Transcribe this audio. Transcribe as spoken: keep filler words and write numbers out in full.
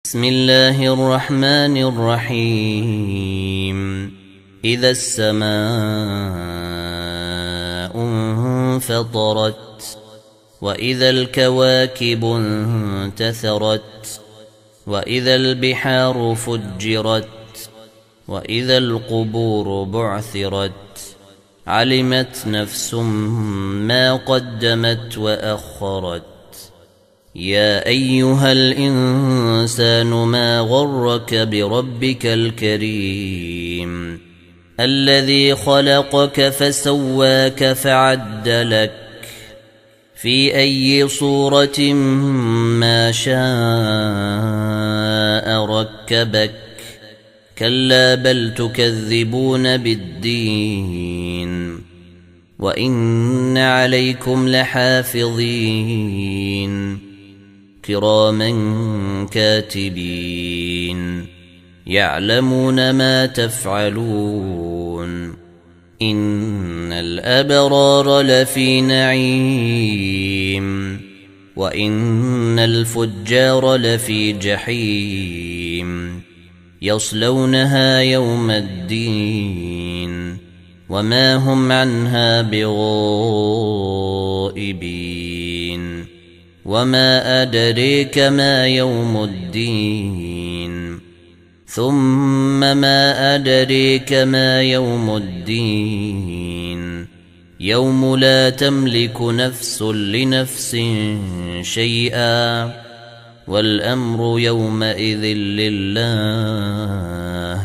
بسم الله الرحمن الرحيم إذا السماء انفطرت وإذا الكواكب انتثرت وإذا البحار فجرت وإذا القبور بعثرت علمت نفس ما قدمت وأخرت يا أيها الإنسان ما غرك بربك الكريم الذي خلقك فسواك فعدلك في أي صورة ما شاء ركبك كلا بل تكذبون بالدين وإن عليكم لحافظين كراما كاتبين يعلمون ما تفعلون إن الأبرار لفي نعيم وإن الفجار لفي جحيم يصلونها يوم الدين وما هم عنها بغائبين وما أدريك ما يوم الدين ثم ما أدريك ما يوم الدين يوم لا تملك نفس لنفس شيئا والأمر يومئذ لله